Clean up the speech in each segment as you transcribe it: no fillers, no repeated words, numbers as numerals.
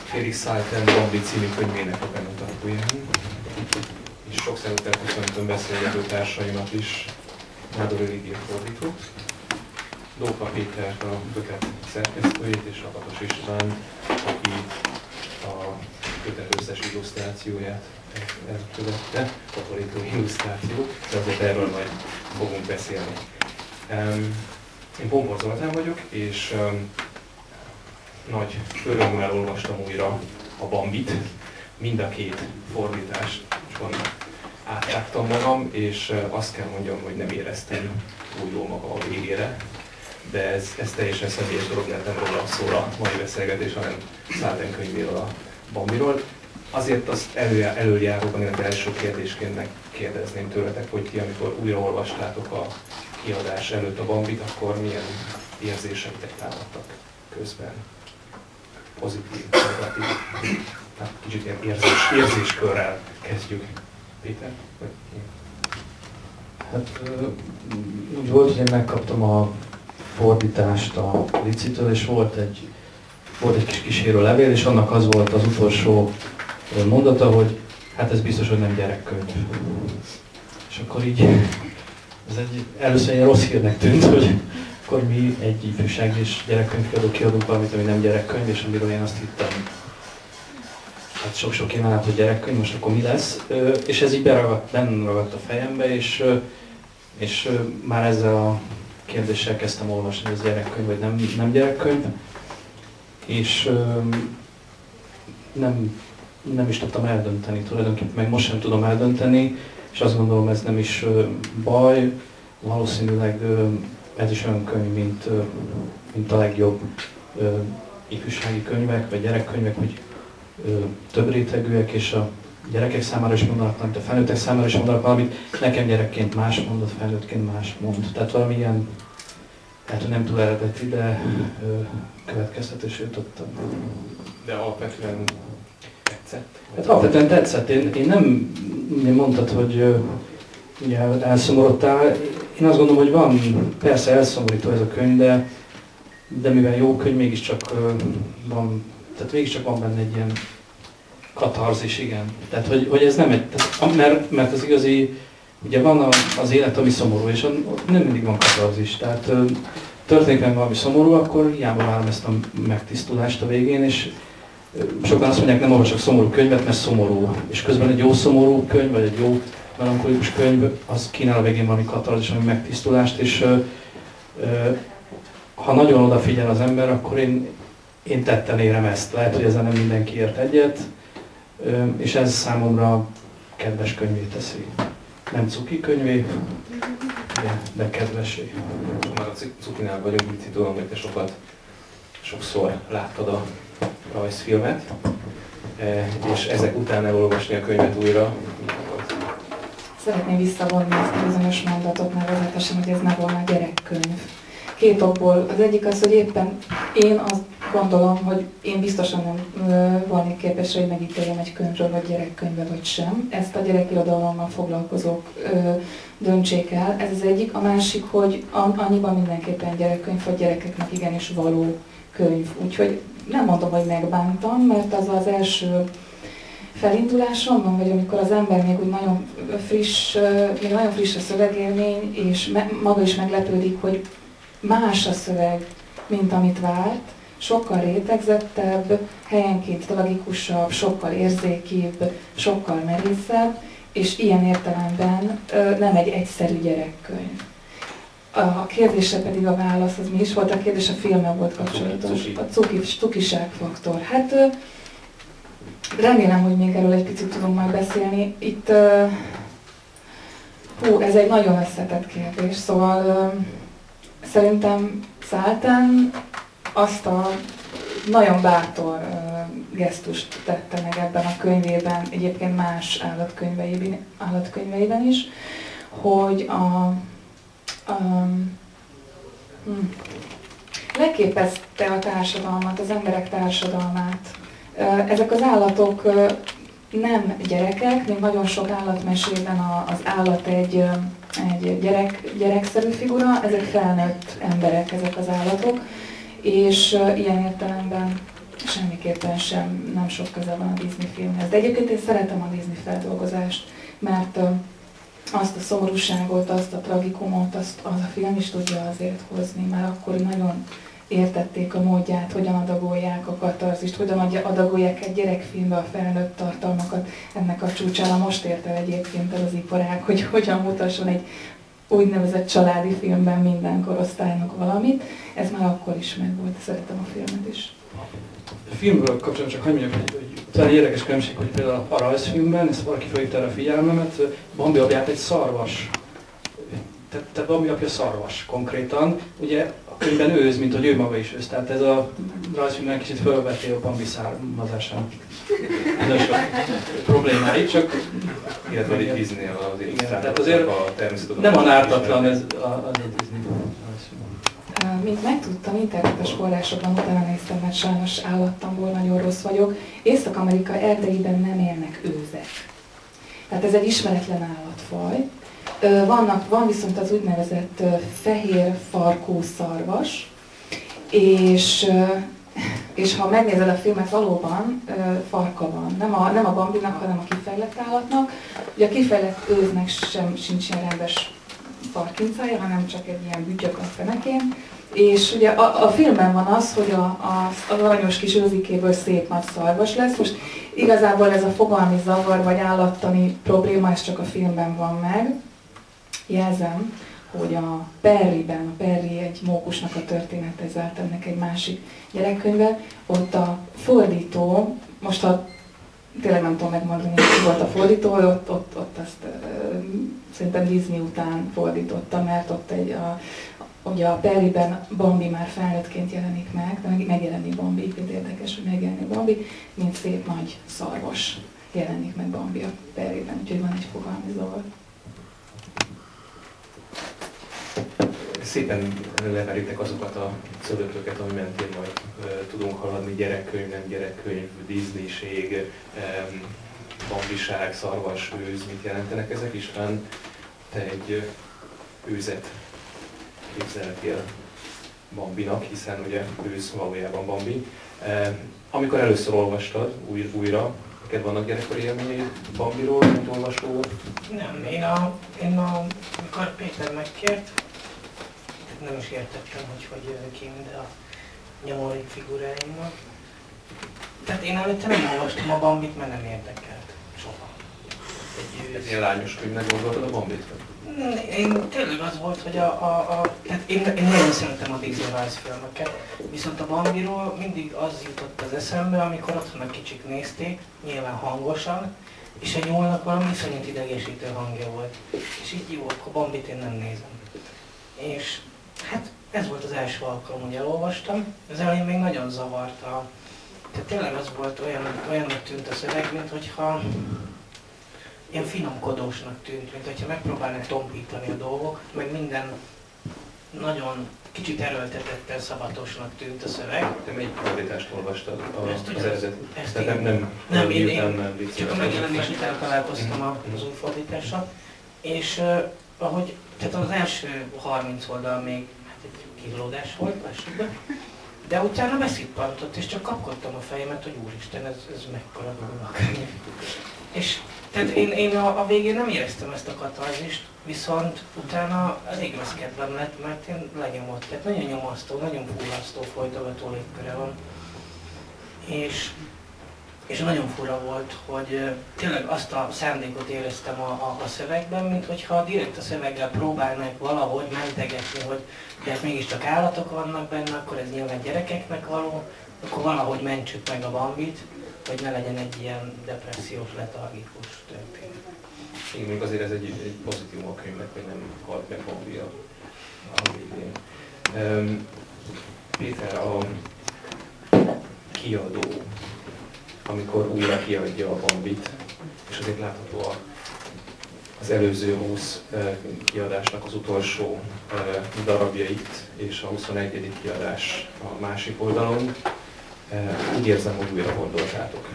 Felix Salten Bambi című könyvének a bemutatóján. És sok szeretettel köszöntöm beszélgető társaimat is, Nádor Eligier fordítót, Dóka Pétert, a kötet szerkesztőjét, és Lakatos István, aki a kötet összes illusztrációját elkövette, takarító illusztrációt, de azért erről majd fogunk beszélni. Én Bombor Zoltán vagyok, és nagy örömmel olvastam újra a Bambit, mind a két fordításon átrágtam magam, és azt kell mondjam, hogy nem éreztem túl jól magam a végére, de ez teljesen személyes dolog, mert nem rólam szól a mai beszélgetés, hanem Salten könyvéről, a Bambiról. Azért azt előjáróban, illetve első kérdésként megkérdezném tőletek, hogy ti, amikor újraolvastátok a kiadás előtt a Bambit, akkor milyen érzéseitek támadtak közben? Pozitív, negatív, hát kicsit ilyen érzéskörrel kezdjük. Péter? Hát úgy volt, hogy én megkaptam a fordítást a Licitől, és volt egy kis kísérő levél, és annak az volt az utolsó mondata, hogy hát ez biztos, hogy nem gyerekkönyv. És akkor így, ez először egy rossz hírnek tűnt, hogy akkor mi egy ifjúság és gyerekkönyvkiadó kiadunk valamit, ami nem gyerekkönyv, és amiről én azt hittem, hát sok-sok éven át, hogy gyerekkönyv, most akkor mi lesz. És ez így benn ragadt a fejembe, és már ezzel a kérdéssel kezdtem olvasni, hogy ez gyerekkönyv vagy nem gyerekkönyv. És nem is tudtam eldönteni tulajdonképpen, meg most sem tudom eldönteni, és azt gondolom, ez nem is baj, valószínűleg ez is olyan könyv, mint a legjobb ifjúsági könyvek, vagy gyerekkönyvek, hogy több rétegűek, és a gyerekek számára is mondanak, amit a felnőttek számára is mondanak valamit, nekem gyerekként más mondott, felnőttként más mond. Tehát valami ilyen, hát nem túl eredeti, de következtetésre jutottam. De alapvetően tetszett? Hát alapvetően tetszett. Én mondtad, hogy ugye elszomorodtál. Én azt gondolom, hogy van, persze elszomorító ez a könyv, de mivel jó könyv, mégiscsak van, tehát mégiscsak van benne egy ilyen katarzis, igen. Tehát, hogy ez nem egy, mert az igazi, ugye van az élet, ami szomorú, és nem mindig van katarzis. Tehát történik meg valami szomorú, akkor hiába várom ezt a megtisztulást a végén, és sokan azt mondják, nem olvasok szomorú könyvet, mert szomorú. És közben egy jó szomorú könyv, vagy egy jó melankolikus könyv, az kínál a végén valami katarzis, valami megtisztulást, és ha nagyon odafigyel az ember, akkor én tetten érem ezt. Lehet, hogy ezzel nem mindenki ért egyet, és ez számomra kedves könyvé teszi. Nem cuki könyvé, de kedvesé. Már a cukinál vagyunk, így tudom, hogy te sokszor láttad a rajzfilmet, és ezek után elolvasni a könyvet újra. Szeretném visszavonni ezt a bizonyos mondatot, nevezetesen, hogy ez ne volna gyerekkönyv. Két okból. Az egyik az, hogy éppen én azt gondolom, hogy én biztosan nem volnék képes, hogy megítéljem egy könyvről, vagy gyerekkönyvbe, vagy sem. Ezt a gyerekirodalommal foglalkozók döntsék el. Ez az egyik. A másik, hogy annyiban mindenképpen gyerekkönyv, vagy gyerekeknek igenis való könyv. Úgyhogy nem mondom, hogy megbántam, mert az az első felindulásomban, vagy amikor az ember még úgy nagyon friss a szövegélmény, és maga is meglepődik, hogy más a szöveg, mint amit várt, sokkal rétegzettebb, helyenként tragikusabb, sokkal érzékibb, sokkal merészebb, és ilyen értelemben nem egy egyszerű gyerekkönyv. A kérdése pedig a válasz, az mi is volt? A kérdés a filmmel volt kapcsolatos. A cukiságfaktor. Hát remélem, hogy még erről egy picit tudunk majd beszélni. Itt, ez egy nagyon összetett kérdés, szóval szerintem Salten azt a nagyon gesztust tette meg ebben a könyvében, egyébként más állatkönyveiben is, hogy leképezte a társadalmat, az emberek társadalmát. Ezek az állatok nem gyerekek, még nagyon sok állatmesében az állat egy gyerekszerű figura, ezek felnőtt emberek, ezek az állatok, és ilyen értelemben semmiképpen sem nem sok köze van a Disney filmhez. De egyébként én szeretem a Disney feldolgozást, mert azt a szomorúságot, azt a tragikumot, az a film is tudja azért hozni. Már akkor nagyon értették a módját, hogyan adagolják a katarzist, hogyan adagolják egy gyerekfilmbe a felnőtt tartalmakat. Ennek a csúcsára most ért el egyébként az iparág, hogy hogyan mutasson egy úgynevezett családi filmben minden korosztálynak valamit. Ez már akkor is megvolt, szeretem a filmet is. A filmről kapcsolatban csak hagyj mondjak, hogy talán egy érdekes különbség, hogy például a rajzfilmben, ezt valaki felhívta erre a figyelmemet, Bambi apját egy szarvas. Tehát Bambi apja szarvas konkrétan. Ugye a könyvben őz, mint hogy ő maga is őz. Tehát ez a rajzfilmben kicsit fölveti a Bambi származásán. Nagyon sok problémáit, csak... Illetve itt Disney az tehát azért a természetesen. nem a ártatlan ez a Disney rajzfilm. Mint megtudtam, internetes forrásokban utána néztem, mert sajnos állattamból nagyon rossz vagyok. Észak-Amerika erdeiben nem élnek őzek. Tehát ez egy ismeretlen állatfaj. Van viszont az úgynevezett fehér farkú szarvas, és ha megnézed a filmet, valóban farka van. Nem a Bambinak, hanem a kifejlett állatnak. Ugye a kifejlett őznek sincs ilyen rendes farkincája, hanem csak egy ilyen bütyök a fenekén. És ugye a filmben van az, hogy az aranyos kis őzikéből szép nagy szarvas lesz. Most igazából ez a fogalmi zavar vagy állattani probléma, ez csak a filmben van meg. Jelzem, hogy a Perry egy mókusnak a története, ez ennek egy másik gyerekkönyve, ott a fordító, most ha tényleg nem tudom megmondani, hogy volt a fordító, ott azt szerintem Disney után fordította, mert ott ugye a Perryben Bambi már felnőttként jelenik meg, de megjelenik Bambi, itt érdekes, hogy megjelenik Bambi, mint szép nagy szarvas jelenik meg Bambi a Perryben, úgyhogy van egy fogalmi zavar. Szépen leveritek azokat a szövetöket, ami mentén majd tudunk haladni, gyerekkönyv, nem gyerekkönyv, Disneység, bambiság, szarvas, őz, mit jelentenek ezek? István, te egy őzet képzeltél Bambinak, hiszen ugye őz valójában Bambi. Amikor először olvastad újra, neked vannak gyerekkori élményeid Bambiról, mint olvasó? Nem, amikor Péter megkért, nem is értettem, hogy jövök én ide a nyomorék figuráimmal. Tehát én előtte nem olvastam a Bambit, mert nem érdekelt. Soha. Ez ilyen lányos könyvnek gondoltad a Bambit? Én tényleg az volt, hogy tehát én nagyon szeretem a Disney rajzfilmeket, viszont a Bambiról mindig az jutott az eszembe, amikor otthon a kicsik nézték, nyilván hangosan, és a nyúlnak valami iszonyat idegesítő hangja volt. És így jó, akkor Bambit én nem nézem. És hát ez volt az első alkalom, hogy elolvastam. Az elején még nagyon zavarta. Tehát tényleg az volt olyannak tűnt a szöveg, mint hogyha ilyen finomkodósnak tűnt, mint hogyha megpróbálnak tompítani a dolgok, meg minden nagyon kicsit erőltetetten szabatosnak tűnt a szöveg. Te melyik fordítást olvastad az eredeti? Tehát nem, én csak a megjelenés után találkoztam az új fordítással, és tehát az első 30 oldal még egy kínlódás volt, lássuk be, de utána beszippantott, és csak kapkodtam a fejemet, hogy úristen, ez mekkora dolog. És tehát én a végén nem éreztem ezt a katarzist, viszont utána elég rossz kedvem lett, mert én lenyomott. Tehát nagyon nyomasztó, nagyon fullasztó, folytogató légköre van. És nagyon fura volt, hogy tényleg azt a szándékot éreztem a szövegben, mint hogyha direkt a szöveggel próbálnák valahogy mentegetni, hogy de hát mégiscsak állatok vannak benne, akkor ez nyilván gyerekeknek való, akkor valahogy mentsük meg a Bambit, hogy ne legyen egy ilyen depressziós, letargikus történet. Igen, még azért ez egy pozitívum a könyvnek, hogy nem halt meg Bambi a végén. Péter, a kiadó, amikor újra kiadja a Bambit, és azért látható az előző 20 kiadásnak az utolsó darabjait, és a 21. kiadás a másik oldalon. Úgy érzem, hogy újra gondoltátok.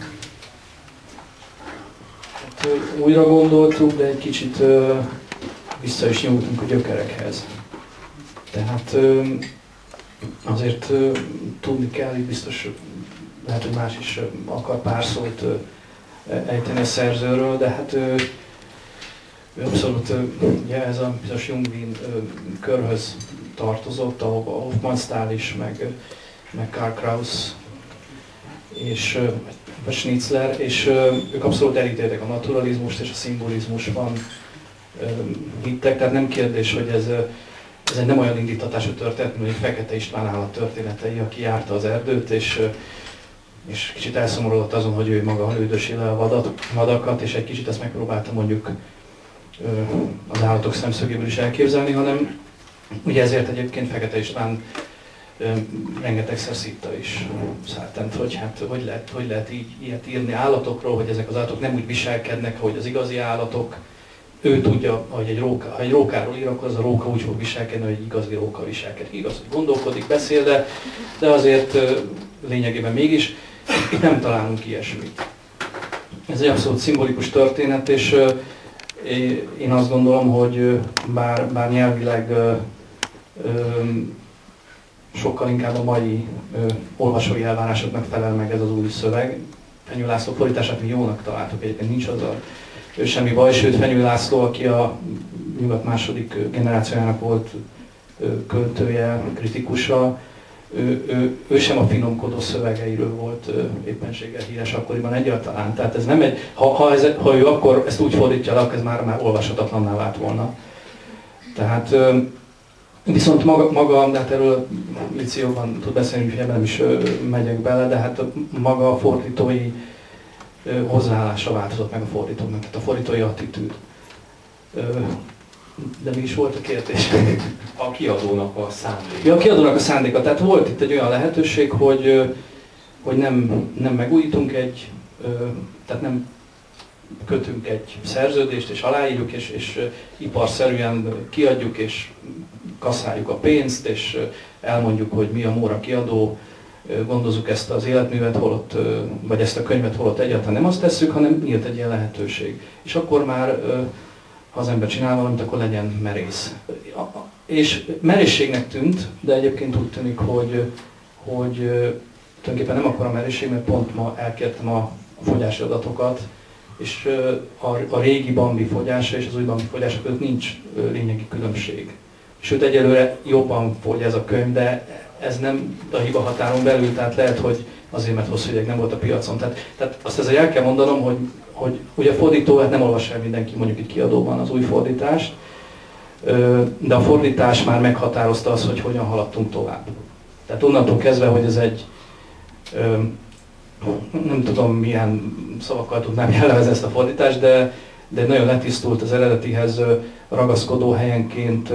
Hát, újra gondoltuk, de egy kicsit vissza is nyúltunk a gyökerekhez. Tehát azért tudni kell, hogy biztos lehet, hogy más is akar pár szót ejteni a szerzőről, de hát ő abszolút ugye ez a bizonyos Jungwin körhöz tartozott, ahova Hofmannsthal is, meg Karl Kraus és Schnitzler, és ők abszolút elítéltek a naturalizmust és a szimbolizmusban hittek, tehát nem kérdés, hogy ez egy nem olyan indítatású történet, mint Fekete István állat történetei, aki járta az erdőt, és kicsit elszomorodott azon, hogy ő maga lődösi le a vadakat, és egy kicsit ezt megpróbálta mondjuk az állatok szemszögéből is elképzelni, hanem ugye ezért egyébként Fekete István rengetegszer szitta is Sartent, hogy hát hogy lehet így ilyet írni állatokról, hogy ezek az állatok nem úgy viselkednek, ahogy az igazi állatok. Ő tudja, hogy ha egy rókáról ír, akkor az a róka úgy fog viselkedni, hogy egy igazi róka viselkedik. Igaz, hogy gondolkodik, beszél, de azért lényegében mégis itt nem találunk ilyesmit. Ez egy abszolút szimbolikus történet, és én azt gondolom, hogy bár nyelvileg sokkal inkább a mai olvasói elvárásoknak felel meg ez az új szöveg. Fenyő László fordítását mi jónak találtuk, egyébként nincs azzal semmi baj, sőt Fenyő László, aki a nyugat második generációjának volt költője, kritikusa, ő sem a finomkodó szövegeiről volt éppenséggel híres akkoriban egyáltalán. Tehát ez nem egy, ha ő akkor ezt úgy fordítja le, akkor ez már olvashatatlanná vált volna. Tehát viszont maga, de hát erről Lici jobban tud beszélni, hogy ebben nem is megyek bele, de hát maga a fordítói hozzáállása változott meg a fordítóknak, tehát a fordítói attitűd. De mi is volt a kérdés? A kiadónak a szándéka. Ja, a kiadónak a szándéka. Tehát volt itt egy olyan lehetőség, hogy nem megújítunk tehát nem kötünk egy szerződést, és aláírjuk, és iparszerűen kiadjuk, és kasszáljuk a pénzt, és elmondjuk, hogy mi a Móra kiadó, gondozzuk ezt az életművet, holott, vagy ezt a könyvet, holott egyáltalán nem azt tesszük, hanem nyílt egy ilyen lehetőség. És akkor már, ha az ember csinál valamit, akkor legyen merész. És merészségnek tűnt, de egyébként úgy tűnik, hogy tulajdonképpen nem akkora merészség, mert pont ma elkértem a fogyási adatokat, és a régi Bambi fogyása és az új Bambi fogyása között nincs lényegi különbség. Sőt, egyelőre jobban fogy ez a könyv, de ez nem a hiba határon belül, tehát lehet, hogy azért, mert hosszú ideig nem volt a piacon. Tehát azt ezzel el kell mondanom, hogy ugye a fordító, hát nem olvas el mindenki mondjuk itt kiadóban az új fordítást, de a fordítás már meghatározta azt, hogy hogyan haladtunk tovább. Tehát onnantól kezdve, hogy ez egy, nem tudom milyen szavakkal tudnám jellemezni ezt a fordítást, de nagyon letisztult az eredetihez ragaszkodó helyenként,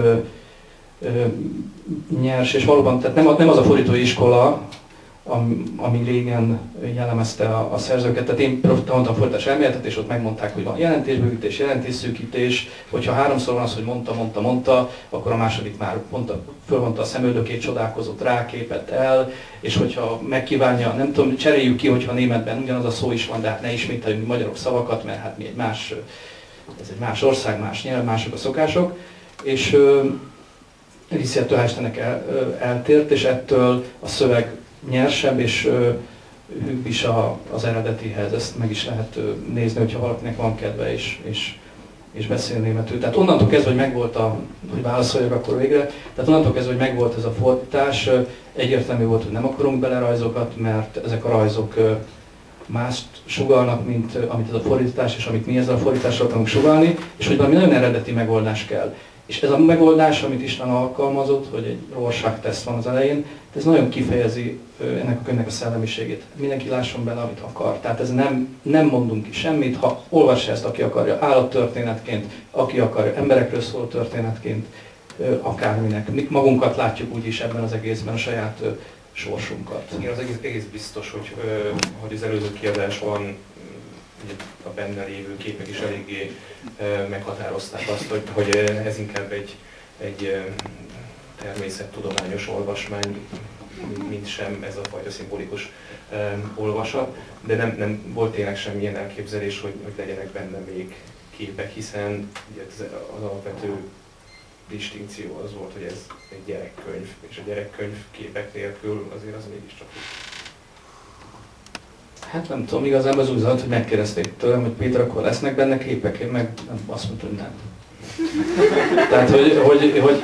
nyers, és valóban tehát nem az a fordítói iskola, ami régen jellemezte a szerzőket. Tehát én tanultam fordítás elméletet, és ott megmondták, hogy van jelentésbővítés, jelentésszűkítés, hogyha háromszor van az, hogy mondta, akkor a második már fölmondta a szemöldökét, csodálkozott, ráképett el, és hogyha megkívánja, nem tudom, cseréljük ki, hogyha németben ugyanaz a szó is van, de hát ne ismételjünk magyarok szavakat, mert hát mi ez egy más ország, más nyelv, mások a szokások, és Liszi ettől hál' Istennek eltért, és ettől a szöveg nyersebb, és hűbb is az eredetihez. Ezt meg is lehet nézni, hogyha valakinek van kedve, és beszél németül. Tehát onnantól kezdve, hogy megvolt hogy válaszoljak akkor végre, tehát onnantól kezdve, hogy megvolt ez a fordítás, egyértelmű volt, hogy nem akarunk bele rajzokat, mert ezek a rajzok mást sugallnak, mint amit ez a fordítás, és amit mi ezzel a fordítással akarunk sugallni, és hogy valami nagyon eredeti megoldás kell. És ez a megoldás, amit István alkalmazott, hogy egy Rorschach-teszt van az elején, ez nagyon kifejezi ennek a könyvnek a szellemiségét. Mindenki lásson bele, amit akar. Tehát ez nem mondunk ki semmit, ha olvassa ezt, aki akarja, állattörténetként, aki akarja, emberekről szóló történetként, akárminek. Mi magunkat látjuk úgyis ebben az egészben, a saját sorsunkat. Igen, az egész biztos, hogy az előző kiadásban a benne lévő képek is eléggé meghatározták azt, hogy ez inkább egy természettudományos olvasmány, mint sem ez a fajta szimbolikus olvasat, de nem volt tényleg semmilyen elképzelés, hogy legyenek benne még képek, hiszen ugye az alapvető distinkció az volt, hogy ez egy gyerekkönyv, és a gyerekkönyv képek nélkül azért az mégiscsak Hát nem tudom, igazán az úgy zajlott, hogy megkérdezték tőlem, hogy Péter, akkor lesznek benne képek? Én meg azt mondtam, hogy nem. Tehát, hogy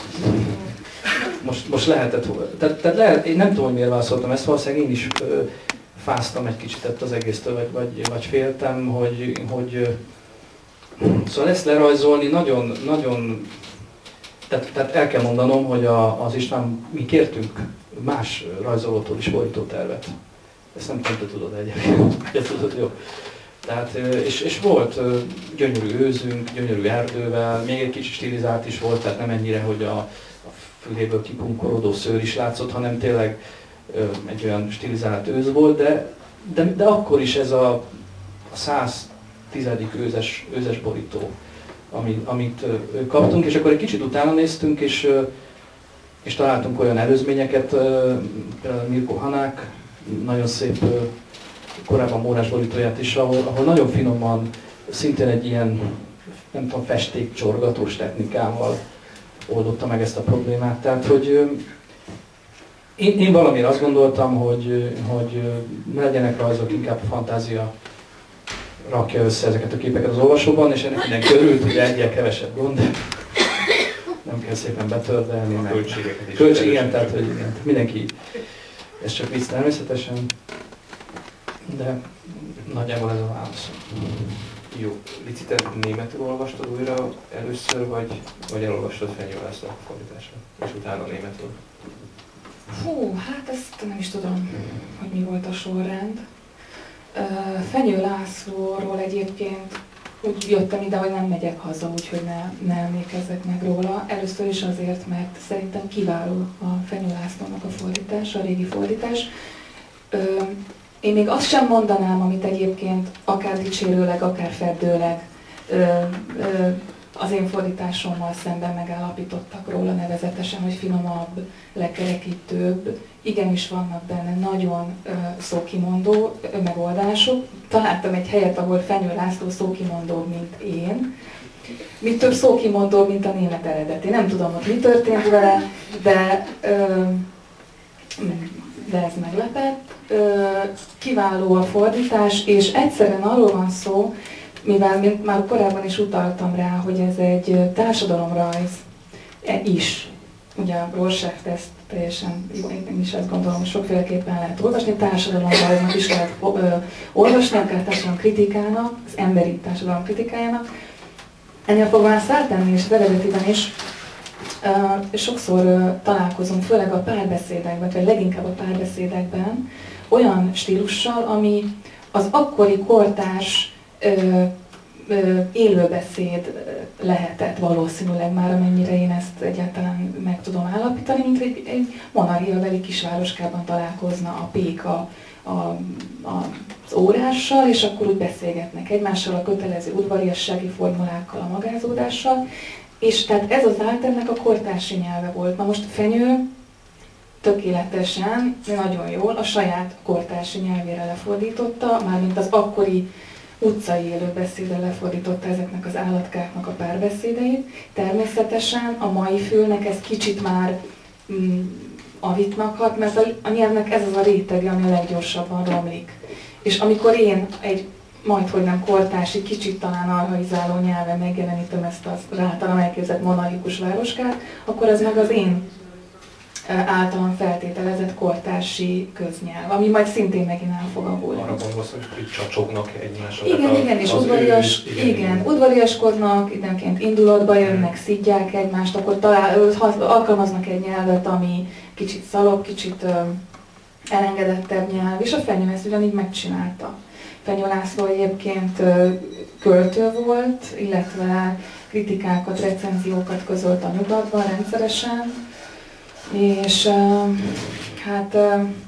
most lehetett, tehát lehet, én nem tudom, hogy miért válaszoltam ezt, valószínűleg én is fáztam egy kicsit ettől az egésztől, vagy féltem, hogy szóval ezt lerajzolni nagyon tehát el kell mondanom, hogy az István, mi kértünk más rajzolótól is fordítótervet. Ezt nem tudom, te tudod egyébként. Ugye tudod, jó. Tehát, és volt gyönyörű őzünk, gyönyörű erdővel, még egy kicsi stilizált is volt, tehát nem ennyire, hogy a füléből kipunkorodó szőr is látszott, hanem tényleg egy olyan stilizált őz volt, de akkor is ez a 110. őzes borító, amit kaptunk, és akkor egy kicsit utána néztünk, és találtunk olyan előzményeket, például Mirko Hanák, nagyon szép korábban mórás borítóját is, ahol nagyon finoman, szintén egy ilyen, nem tudom, festékcsorgatós technikával oldotta meg ezt a problémát. Tehát, hogy én valamiért azt gondoltam, hogy ne legyenek rajzok, inkább a fantázia rakja össze ezeket a képeket az olvasóban, és ennek mindenki örült, hogy egyel kevesebb gond, nem kell szépen betördelni, meg Költségeket is. igen, tehát hogy igen, mindenki, ez csak vicc természetesen, de nagyjából ez a válasz. Jó. Lici, te németül olvastad újra először, vagy elolvastad Fenyő László fordítását, és utána németül? Hú, hát ezt nem is tudom, hogy mi volt a sorrend. Fenyő Lászlóról egyébként úgy jöttem ide, hogy nem megyek haza, úgyhogy ne emlékezzek meg róla. Először is azért, mert szerintem kiváló a Fenyő Lászlónak a fordítás, a régi fordítás. Én még azt sem mondanám, amit egyébként akár dicsérőleg, akár feddőleg az én fordításommal szemben megállapítottak róla, nevezetesen, hogy finomabb, lekerekítőbb. Igenis vannak benne nagyon szókimondó megoldások. Találtam egy helyet, ahol Fenyő László szókimondóbb, mint én. Még több szókimondóbb, mint a német eredeti. Nem tudom, hogy mi történt vele, de ez meglepett. Kiváló a fordítás, és egyszerűen arról van szó, mivel mint már korábban is utaltam rá, hogy ez egy társadalomrajz is. Ugye a Rorschach-teszt teljesen jó, én is azt gondolom, hogy sokféleképpen lehet olvasni, társadalomrajznak is lehet olvasni, akár társadalomkritikának, az emberi társadalomkritikájának. Ennél fogva már Sartre és az eredetiben is sokszor találkozunk, főleg a párbeszédekben, vagy leginkább a párbeszédekben, olyan stílussal, ami az akkori kortárs élőbeszéd lehetett valószínűleg már, amennyire én ezt egyáltalán meg tudom állapítani, mint egy monarchiabeli kisvároskában találkozna a pék az órással, és akkor úgy beszélgetnek egymással a kötelező udvariassági formulákkal, a magázódással, és tehát ez az Sartre-nek a kortársi nyelve volt. Na most Fenyő tökéletesen, nagyon jól a saját kortársi nyelvére lefordította, mármint az akkori utcai élőbeszédre lefordította ezeknek az állatkáknak a párbeszédeit. Természetesen a mai fülnek ez kicsit már avitnak hat, mert a nyelvnek ez az a rétege, ami a leggyorsabban romlik. És amikor én egy majdhogy nem kortársi, kicsit talán arhaizáló nyelven megjelenítem ezt az általam elképzelt monarchikus városkát, akkor az meg az én általán feltételezett kortársi köznyelv, ami majd szintén megint el fog avulni. Arra gondolsz, hogy csacsognak egymással? Igen, és udvariaskodnak, időnként indulatba jönnek, szidják egymást, akkor alkalmaznak egy nyelvet, ami kicsit szalabb, kicsit elengedettebb nyelv, és a Fenyő ezt ugyanígy megcsinálta. Fenyő László egyébként költő volt, illetve kritikákat, recenziókat közölt a Nyugatban rendszeresen, és hát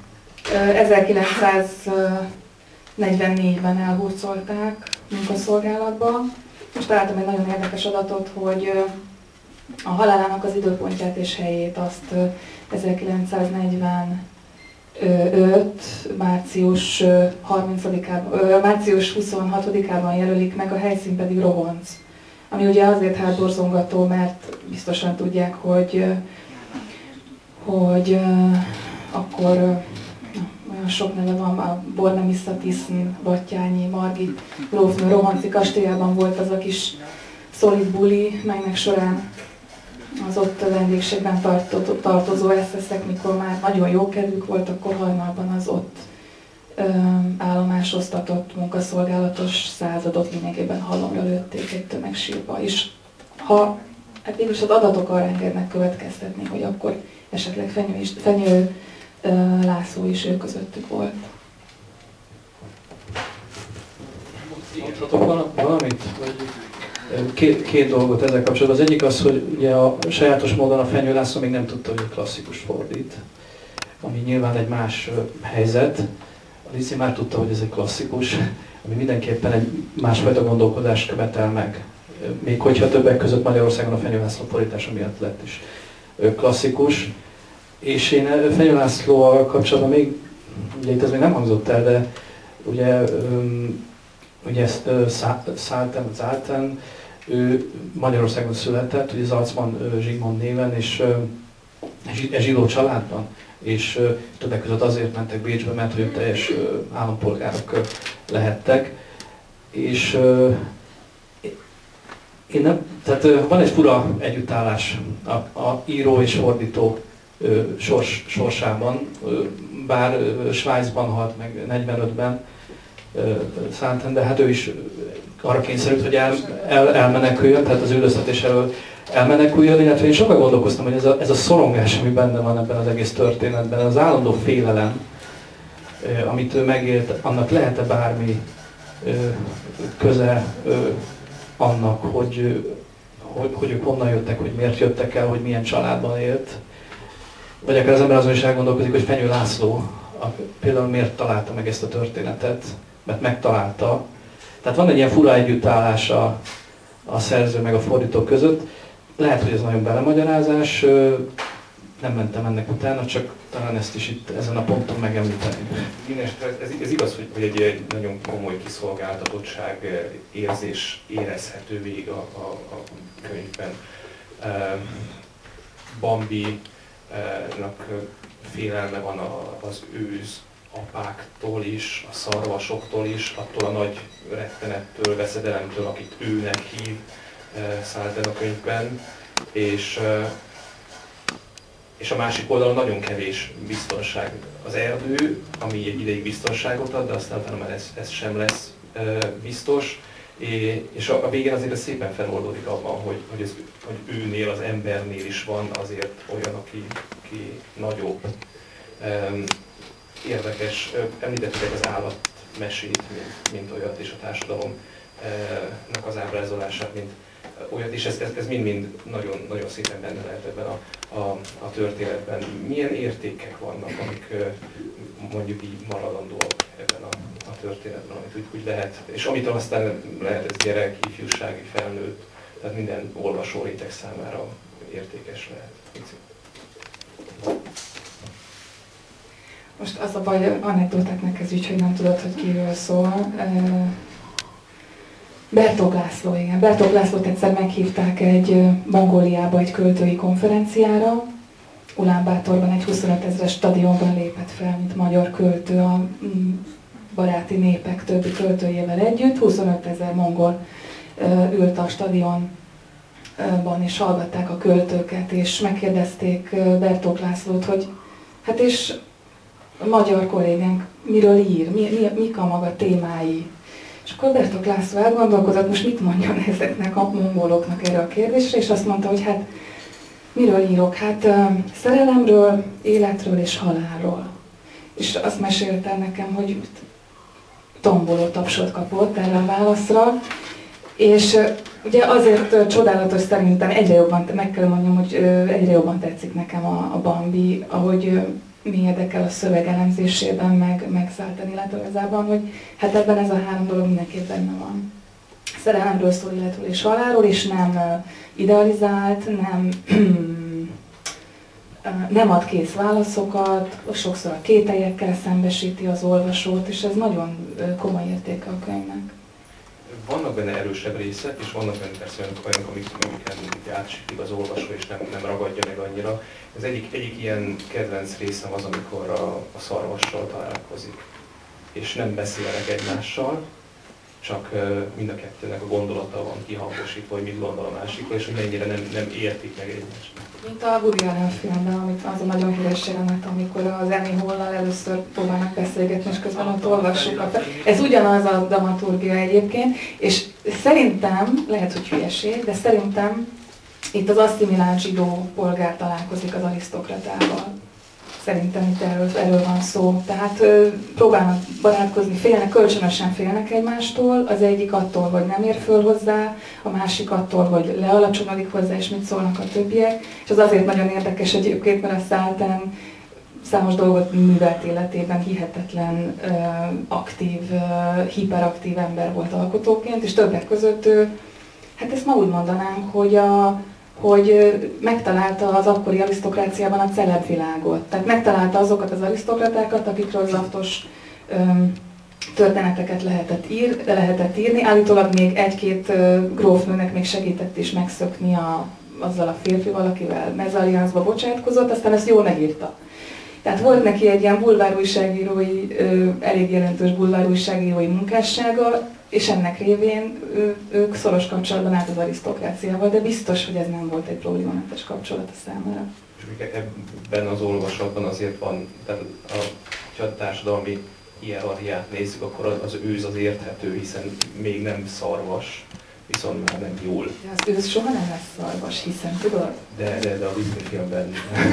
1944-ben elhurcolták munkaszolgálatba. Most találtam egy nagyon érdekes adatot, hogy a halálának az időpontját és helyét azt 1945. március 26-ában jelölik meg, a helyszín pedig Rohonc. Ami ugye azért hátborzongató, mert biztosan tudják, hogy akkor olyan sok neve van, a Bornemisza, Tiszen, Battyányi, Margit, grófnő Romanci kastélyában volt az a kis szolid buli, melynek során az ott vendégségben tartozó SS-ek, mikor már nagyon jó kedvük volt, akkor hajnalban az ott állomásoztatott munkaszolgálatos századot lényegében halomra lőtték egy tömegsírba. És ha hát végülis az adatok arra engednek következtetni, hogy akkor esetleg Fenyő László is ő közöttük volt. Mondhatok valamit? Két dolgot ezzel kapcsolatban. Az egyik az, hogy ugye a sajátos módon a Fenyő László még nem tudta, hogy klasszikus fordít, ami nyilván egy más helyzet. A Lici már tudta, hogy ez egy klasszikus, ami mindenképpen egy másfajta gondolkodást követel meg. Még hogyha többek között Magyarországon a Fenyő László fordítása miatt lett is klasszikus. És én Fenyő Lászlóval kapcsolatban még, ugye itt ez még nem hangzott el, de ugye Szálten, ő Magyarországon született, ugye Zalcman Zsigmond néven, és zsidó családban. És többek között azért mentek Bécsbe, mert hogy teljes állampolgárok lehettek. És én nem, tehát van egy fura együttállás a író és fordító sorsában, bár Svájcban halt meg 45-ben Szálten, de hát ő is arra kényszerült, hogy elmeneküljön, tehát az üldöztetés elől elmeneküljön, illetve én sokat gondolkoztam, hogy ez a szorongás, ami benne van ebben az egész történetben, az állandó félelem, amit ő megélt, annak lehet-e bármi köze annak, hogy ők honnan jöttek, hogy miért jöttek el, hogy milyen családban élt. Vagy akár az ember azon is elgondolkozik, hogy Fenyő László például miért találta meg ezt a történetet, mert megtalálta. Tehát van egy ilyen fura együttállás a szerző meg a fordító között. Lehet, hogy ez nagyon belemagyarázás, nem mentem ennek utána, csak talán ezt is itt ezen a ponton megemlíteni. Ez igaz, hogy egy nagyon komoly kiszolgáltatottság érzés érezhető végig a könyvben. Bambinak félelme van az őz apáktól is, a szarvasoktól is, attól a nagy rettenettől, veszedelemtől, akit őnek hív Szálten a könyvben, és a másik oldalon nagyon kevés biztonság. Az erdő, ami egy ideig biztonságot ad, de aztán utána már ez sem lesz biztos, és a végén azért ez szépen feloldódik abban, hogy őnél, az embernél is van azért olyan, aki nagyobb. Érdekes, említettek az állatmesét, mint olyat, és a társadalomnak az ábrázolását, mint olyat, és ez mind-mind nagyon, nagyon szépen benne lehet ebben a történetben. Milyen értékek vannak, amik mondjuk így maradandóak ebben a történetben, amit úgy lehet, és amitől aztán lehet ez gyerek, ifjúsági, felnőtt, tehát minden olvasó réteg számára értékes lehet. Most az a baj, anekdotát kezdjük, hogy nem tudod, hogy kiről szól. Bertók László, igen. Bertók Lászlót egyszer meghívták Mongóliába egy költői konferenciára. Ulánbátorban egy 25 000-es stadionban lépett fel, mint magyar költő a baráti népek többi költőjével együtt. 25 000 mongol ült a stadionban, és hallgatták a költőket, és megkérdezték Bertók Lászlót, hogy hát és a magyar kollégánk miről ír, mik a maga témái. És akkor Bertók László elgondolkozott, most mit mondjon ezeknek a mongoloknak erre a kérdésre, és azt mondta, hogy hát miről írok? Hát szerelemről, életről és halálról. És azt mesélte nekem, hogy tomboló tapsot kapott erre a válaszra, és ugye azért csodálatos szerintem, egyre jobban, meg kell mondjam, hogy egyre jobban tetszik nekem a Bambi, ahogy mi érdekel a szöveg elemzésében, meg Szálten életrajzában, hogy hát ebben ez a három dolog mindenképp benne van. Szerelemről szól, életről és halálról, és nem idealizált, nem ad kész válaszokat, sokszor a kételyekkel szembesíti az olvasót, és ez nagyon komoly értéke a könyvnek. vannak benne erősebb részek, és vannak benne persze olyanok, amiken átsiklik az olvasó, és nem ragadja meg annyira. Az egyik ilyen kedvenc részem az, amikor a szarvassal találkozik, és nem beszélnek egymással, csak mind a kettőnek a gondolata van kihangosítva, hogy mit gondol a másikról, és hogy mennyire nem értik meg egymást. Mint a Woody Allen filmben, amit az a nagyon híres jelenet, amikor az Annie Hall-nal először próbálnak beszélgetni, és közben ott olvassuk. Ez ugyanaz a dramaturgia egyébként, és szerintem, lehet, hogy hülyeség, de szerintem itt az asszimilált zsidó polgár találkozik az arisztokratával. Szerintem itt erről van szó. Tehát próbálnak barátkozni, kölcsönösen félnek egymástól, az egyik attól, hogy nem ér föl hozzá, a másik attól, hogy lealacsonyodik hozzá, és mit szólnak a többiek. És az azért nagyon érdekes egyébként, mert a Szálten számos dolgot művelt életében hihetetlen aktív, hiperaktív ember volt alkotóként, és többek között ő, hát ezt ma úgy mondanánk, hogy megtalálta az akkori arisztokráciában a celebvilágot. Tehát megtalálta azokat az arisztokratákat, akikről zaftos történeteket lehetett írni. Állítólag még egy-két grófnőnek még segített is megszökni azzal a férfival, akivel mezalianszba bocsátkozott, aztán ezt jól megírta. Tehát volt neki egy ilyen bulvárújságírói, elég jelentős bulvárújságírói munkássága, és ennek révén ők szoros kapcsolatban állt az arisztokráciával, de biztos, hogy ez nem volt egy problémamentes kapcsolat a számára. És ebben az olvasatban azért van, tehát ha a társadalmi hierarchiát nézzük, akkor az őz az érthető, hiszen még nem szarvas, viszont már nem jól. De az őz soha nem lesz szarvas, hiszen tudod? De a Disney filmben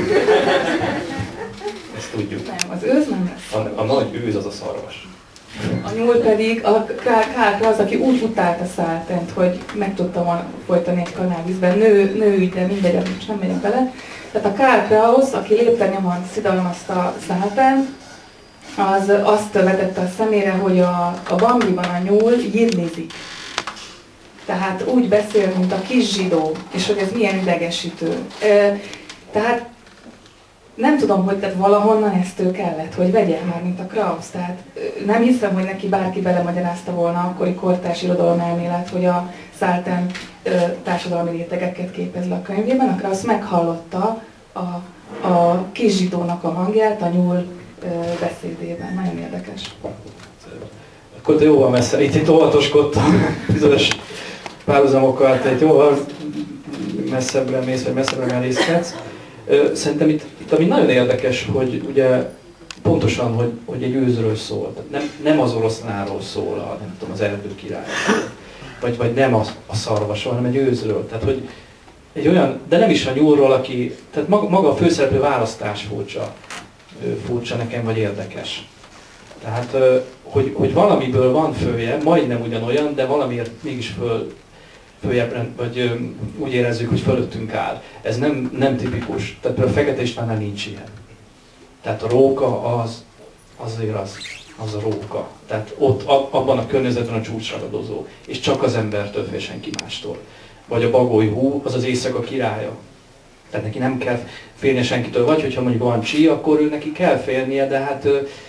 ezt tudjuk. Nem, az őz nem lesz szarvas. A nagy őz az a szarvas. A nyúl pedig, a kárka az, aki úgy utálta Száltent, hogy meg tudta volna folytani egy kanálvízben, nő, de mindegy, most nem megyek bele. Tehát a Kárkraus, aki lépten nyomon szidalmazta Száltent, az azt vetette a szemére, hogy a Bambiban a nyúl jirlizik. Tehát úgy beszél, mint a kis zsidó, és hogy ez milyen idegesítő. Tehát nem tudom, hogy tehát valahonnan ezt ő kellett, hogy vegye már, mint a Krausz. Tehát nem hiszem, hogy neki bárki belemagyarázta volna akkori kortárs irodalomelmélet, hogy a Szálten társadalmi rétegeket képez le a könyvében. A Krausz meghallotta a kis zsidónak a hangját a nyúl beszédében. Nagyon érdekes. Akkor te jóval messze, itt óvatoskodtam bizonyos párhuzamokkal, te itt jóval messzebbre mész, vagy messzebbre merészkedsz. Szerintem itt ami nagyon érdekes, hogy ugye pontosan, hogy egy őzről szól. Nem az oroszláról szól, nem tudom, az erdő király. Vagy nem a szarvasról, hanem egy őzről. Tehát, hogy egy olyan, de nem is a nyúlról, aki, tehát maga a főszereplő választás furcsa nekem, vagy érdekes. Tehát, hogy valamiből van följe, majdnem ugyanolyan, de valamiért mégis följebb, vagy úgy érezzük, hogy fölöttünk áll. Ez nem tipikus. Tehát például a Fekete Istvánnál nincs ilyen. Tehát a róka az a róka. Tehát ott abban a környezetben a csúcsragadozó. És csak az embertől fél, senki mástól. Vagy a bagoly hú, az az éjszaka királya. Tehát neki nem kell félnie senkitől. Vagy hogyha mondjuk van csí, akkor ő neki kell félnie, de hát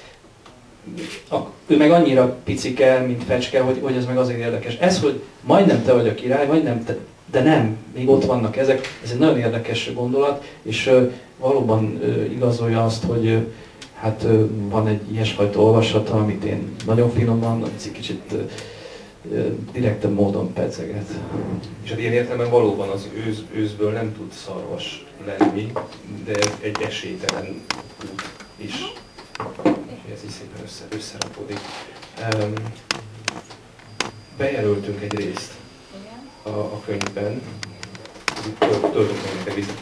ő meg annyira picike, mint fecske, hogy ez meg azért érdekes. Ez, hogy majdnem te vagy a király, majdnem te, de nem, még ott vannak ezek, ez egy nagyon érdekes gondolat, és valóban igazolja azt, hogy hát van egy ilyesfajta olvasata, amit én nagyon finoman, egy kicsit direktebb módon pedzeget. És hát ilyen értelemben valóban az őzből nem tud szarvas lenni, de egy esélytelen út is. Ez is szépen összerakódik. Bejelöltünk egy részt a könyvben. Töltünk meg neked vissza.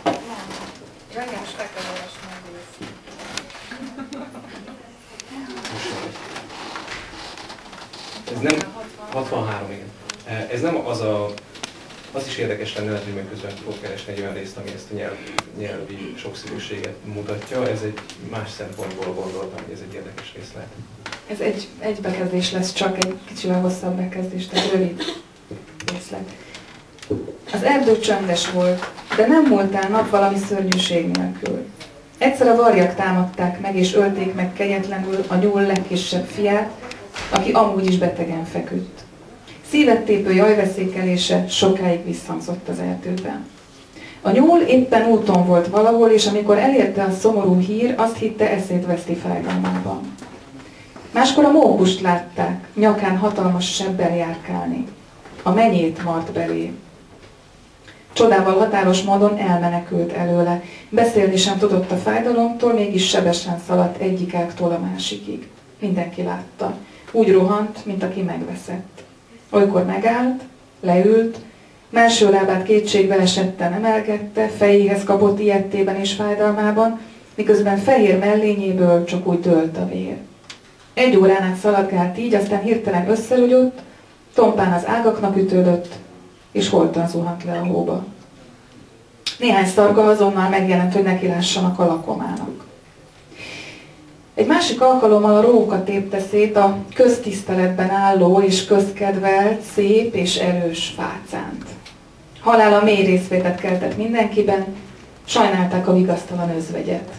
Ez nem 63, igen. Ez nem az is érdekes lenne, hogy meg közben fogok keresni egy olyan részt, ami ezt a nyelvi sokszínűséget mutatja. Ez egy más szempontból gondoltam, hogy ez egy érdekes rész lehet. Ez egy bekezdés lesz, csak egy kicsivel hosszabb bekezdés, tehát rövid részlet. Az erdő csöndes volt, de nem múlt el nap valami szörnyűség nélkül. Egyszer a varjak támadták meg és ölték meg kegyetlenül a nyúl legkisebb fiát, aki amúgy is betegen feküdt. Szívet tépő jajveszékelése sokáig visszhangzott az erdőben. A nyúl éppen úton volt valahol, és amikor elérte a szomorú hír, azt hitte, eszét veszti fájdalmában. Máskor a mókust látták, nyakán hatalmas sebbel járkálni. A menyét mart belé. Csodával határos módon elmenekült előle. Beszélni sem tudott a fájdalomtól, mégis sebesen szaladt egyik ágtól a másikig. Mindenki látta. Úgy rohant, mint aki megveszett. Olykor megállt, leült, melső lábát kétségbe esetten emelgette, fejéhez kapott ijedtében és fájdalmában, miközben fehér mellényéből csak úgy dőlt a vér. 1 órán át szaladgált így, aztán hirtelen összerogyott, tompán az ágaknak ütődött, és holtan zuhant le a hóba. Néhány szarga azonnal megjelent, hogy nekilássanak a lakomának. Egy másik alkalommal a róka tépte szét a köztiszteletben álló és közkedvelt, szép és erős fácánt. Halála mély részvétet keltett mindenkiben, sajnálták a vigasztalan özvegyet.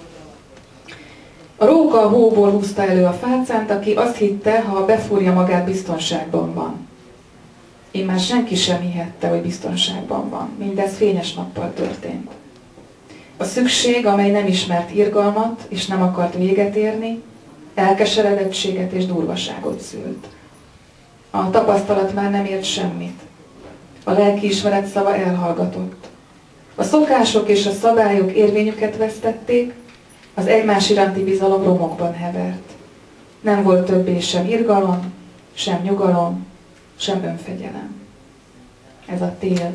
A róka a hóból húzta elő a fácánt, aki azt hitte, ha befúrja magát, biztonságban van. Immár senki sem hihette, hogy biztonságban van. Mindez fényes nappal történt. A szükség, amely nem ismert irgalmat, és nem akart véget érni, elkeseredettséget és durvaságot szült. A tapasztalat már nem ért semmit. A lelkiismeret szava elhallgatott. A szokások és a szabályok érvényüket vesztették, az egymás iránti bizalom romokban hevert. Nem volt többé sem irgalom, sem nyugalom, sem önfegyelem. Ez a tél.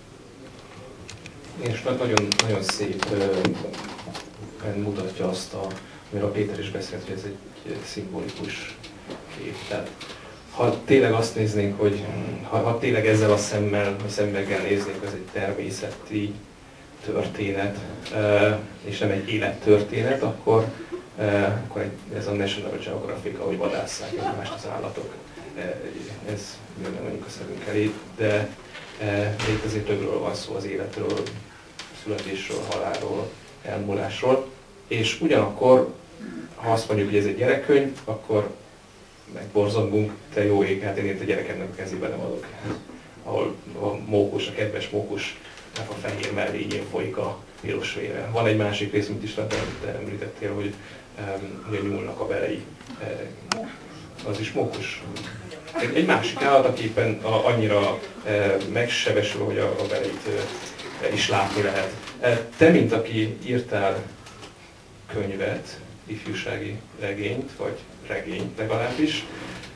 És nagyon, nagyon szép mutatja azt, amiről Péter is beszélt, hogy ez egy szimbolikus kép. Tehát, ha tényleg azt néznénk, hogy ha tényleg ezzel a szemüveggel néznénk, ez egy természeti történet, és nem egy élettörténet, akkor ez a National Geographic, ahogy vadásszák egymást az állatok, ez nem mondjuk a szemünk elé, de itt azért többről van szó, az életről, születésről, halálról, elmúlásról, és ugyanakkor, ha azt mondjuk, hogy ez egy gyerekkönyv, akkor megborzongunk, te jó ég, hát én itt a gyerekemnek a kezébe nem adok. Ahol a mókus, a kedves mókusnak a fehér mellényén folyik a piros vére. Van egy másik rész, mint István, te említettél, hogy a nyúlnak a belei, az is mókus. Egy másik állat, aki éppen annyira megsebesül, hogy a beleit is látni lehet. Te, mint aki írtál könyvet, ifjúsági regényt, vagy regényt legalábbis,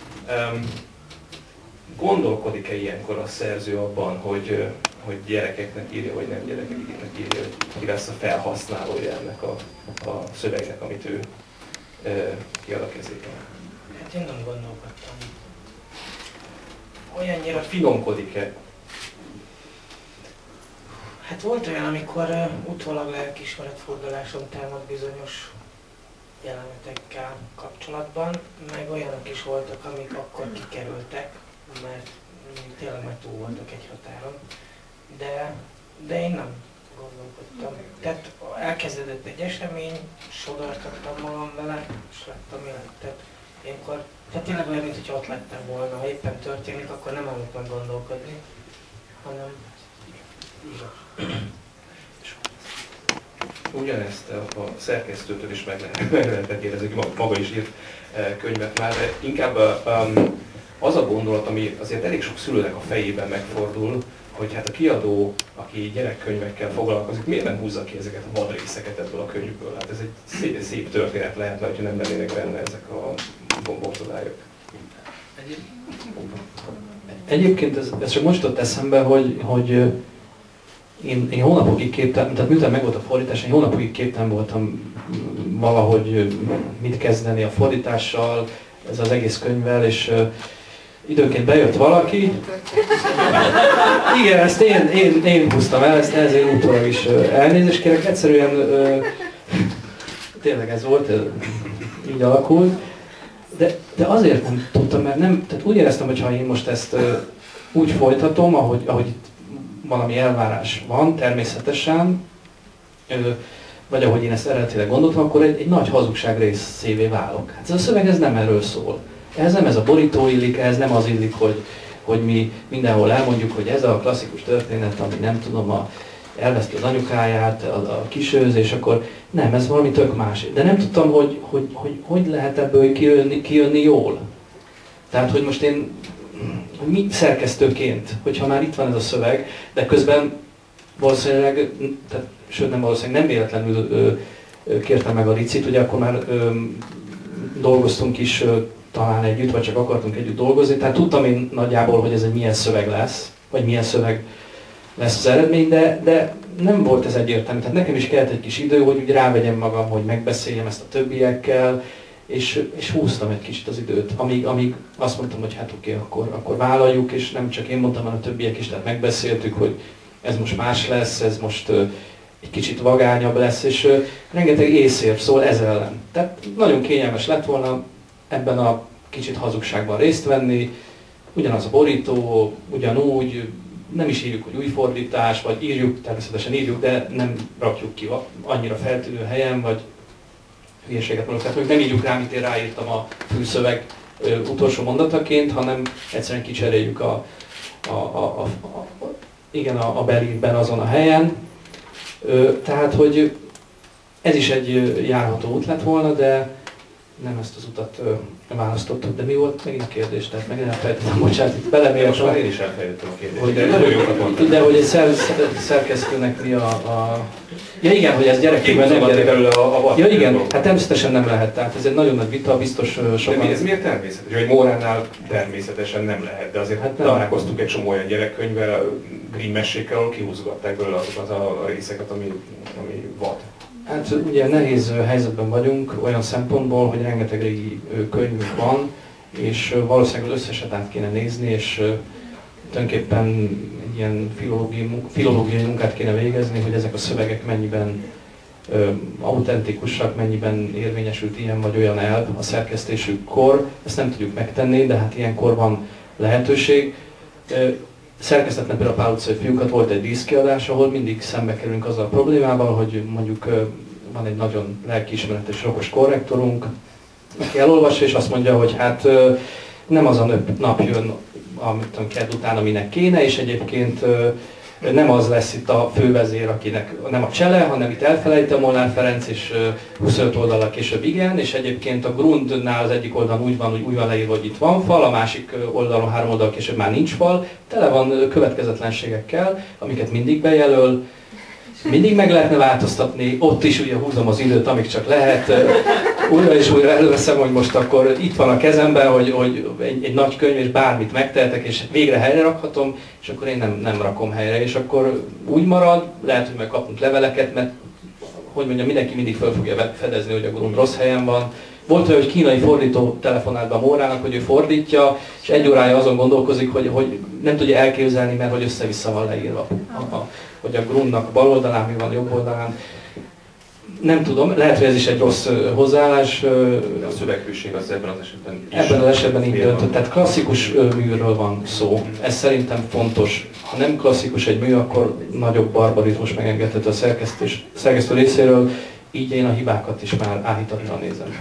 gondolkodik-e ilyenkor a szerző abban, hogy gyerekeknek írja, vagy nem gyerekeknek írja, hogy ki lesz a felhasználója ennek a szövegnek, amit ő kiad a kezében? Hát én nem gondolkodtam. Olyannyira finomkodik-e? Hát volt olyan, amikor utólag lelkiismeretfordulásom támad bizonyos jelenetekkel kapcsolatban, meg olyanok is voltak, amik akkor kikerültek, mert tényleg már túl voltak egy határon. De én nem gondolkodtam. Tehát elkezdődött egy esemény, sodortattam magam vele, és láttam életet. Ilyenkor, tehát tényleg olyan, mintha ott lettem volna, ha éppen történik, akkor nem állok meg gondolkodni, hanem ugyanezt a szerkesztőtől is meg lehetett kérdezni, maga is írt könyvet már, de inkább az a gondolat, ami azért elég sok szülőnek a fejében megfordul, hogy hát a kiadó, aki gyerekkönyvekkel foglalkozik, miért nem húzza ki ezeket a vadrészeket ebből a könyvből? Hát ez egy szép történet lehetne, hogyha nem lennének benne ezek a bombortodályok. Egyébként ez csak most jutott eszembe, hogy én hónapokig képtem, tehát miután megvolt a fordítás, én hónapokig képtem voltam valahogy mit kezdeni a fordítással, ez az egész könyvvel, és időnként bejött valaki. Igen, ezt én húztam el, ezért utólag is elnézést kérek, egyszerűen tényleg ez volt, így alakult. De azért nem tudtam, mert nem, tehát úgy éreztem, hogy ha én most ezt úgy folytatom, ahogy itt valami elvárás van, természetesen, vagy ahogy én ezt eredetileg gondoltam, akkor egy nagy hazugság részévé válok. Hát ez a szöveg ez nem erről szól. Ehhez nem ez a borító illik, ehhez nem az illik, hogy mi mindenhol elmondjuk, hogy ez a klasszikus történet, ami nem tudom, elveszti az anyukáját, a kisőz, és akkor nem, ez valami tök más. De nem tudtam, hogy lehet ebből kijönni jól. Tehát, hogy most én mi szerkesztőként, hogyha már itt van ez a szöveg, de közben valószínűleg, sőt nem valószínűleg, nem véletlenül kértem meg a Ricit, ugye akkor már dolgoztunk is talán együtt, vagy csak akartunk együtt dolgozni, tehát tudtam én nagyjából, hogy ez egy milyen szöveg lesz, vagy milyen szöveg lesz az eredmény, de nem volt ez egyértelmű. Tehát nekem is kellett egy kis idő, hogy úgy rávegyem magam, hogy megbeszéljem ezt a többiekkel, és húztam egy kicsit az időt, amíg azt mondtam, hogy hát oké, akkor vállaljuk, és nem csak én mondtam, hanem a többiek is, tehát megbeszéltük, hogy ez most más lesz, ez most egy kicsit vagányabb lesz, és rengeteg észérv szól ez ellen. Tehát nagyon kényelmes lett volna ebben a kicsit hazugságban részt venni, ugyanaz a borító, ugyanúgy, nem is írjuk, hogy új fordítás, vagy írjuk, természetesen írjuk, de nem rakjuk ki annyira feltűnő helyen, vagy hülyeséget mondok. Tehát nem írjuk rá, amit én ráírtam a fülszöveg utolsó mondataként, hanem egyszerűen kicseréljük a belívben azon a helyen. Tehát, hogy ez is egy járható út lett volna, de nem ezt az utat választottuk. De mi volt megint a kérdés? Tehát megint elfelejtettem, bocsánat, itt belemértem. Most én is elfelejtettem a kérdést. De hogy egy szerkesztőnek mi a... Ja igen, hogy ez gyerekekben nem belőle a ja igen, hát természetesen nem lehet. Tehát ez egy nagyon nagy vita, biztos sokan... De ez miért természetes? Hogy Móránál természetesen nem lehet, de azért találkoztunk egy csomó olyan gyerekkönyvvel, Grimm mesékkel, ahol kihúzogatták belőle azokat a részeket, ami vad. Hát ugye nehéz helyzetben vagyunk olyan szempontból, hogy rengeteg régi könyvünk van, és valószínűleg az összeset át kéne nézni, és tulajdonképpen egy ilyen filológiai munkát kéne végezni, hogy ezek a szövegek mennyiben autentikusak, mennyiben érvényesült ilyen vagy olyan elv a szerkesztésükkor. Ezt nem tudjuk megtenni, de hát ilyenkor van lehetőség. Szerkesztetnek például a Pál utcai fiúkat, volt egy díszkiadás, ahol mindig szembe kerülünk azzal a problémával, hogy mondjuk van egy nagyon lelkiismeretes okos korrektorunk, aki elolvassa és azt mondja, hogy hát nem az a nap jön, amit kedd után, aminek kéne, és egyébként nem az lesz itt a fővezér, akinek nem a Csele, hanem itt elfelejti a Molnár Ferenc, és 25 oldalak később igen, és egyébként a Grundnál az egyik oldalon úgy van leírva, hogy itt van fal, a másik oldalon 3 oldal később már nincs fal, tele van következetlenségekkel, amiket mindig bejelöl, mindig meg lehetne változtatni, ott is ugye húzom az időt, amíg csak lehet, újra és újra előveszem, hogy most akkor itt van a kezemben, hogy egy nagy könyv, és bármit megtehetek, és végre helyre rakhatom, és akkor én nem rakom helyre, és akkor úgy marad, lehet, hogy megkapunk leveleket, mert hogy mondjam, mindenki mindig fel fogja fedezni, hogy a Grund rossz helyen van. Volt olyan, hogy kínai fordító telefonált be a Mórának, hogy ő fordítja, és 1 órája azon gondolkozik, hogy nem tudja elképzelni, mert hogy össze-vissza van leírva. Hogy a Grundnak bal oldalán mi van, jobb oldalán. Nem tudom, lehet, hogy ez is egy rossz hozzáállás. A szöveghűség az ebben az esetben is. Ebben az esetben így döntött. Tehát klasszikus műről van szó. Ez szerintem fontos. Ha nem klasszikus egy mű, akkor nagyobb barbarizmus megengedhető a szerkesztő részéről. Így én a hibákat is már áhítattal nézem.